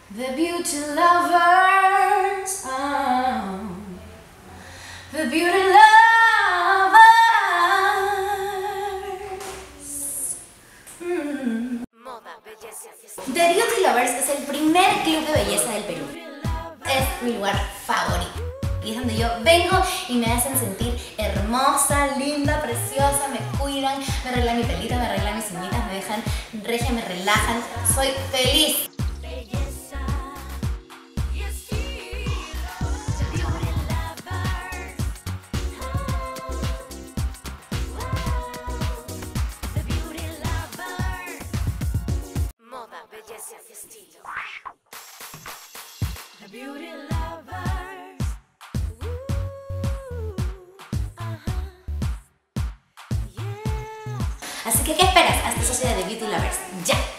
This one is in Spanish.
The beauty lovers, the beauty lovers. Moda, belleza, The Beauty Lovers es el primer club de belleza del Perú. Es mi lugar favorito. Y es donde yo vengo y me hacen sentir hermosa, linda, preciosa, me cuidan, me arreglan mi pelito, me arreglan mis uñitas, me dejan regia, me relajan. Soy feliz. moda, belleza y estilo. The beauty lovers. Así que, ¿qué esperas? Hazte socia de The Beauty Lovers. ¡Ya!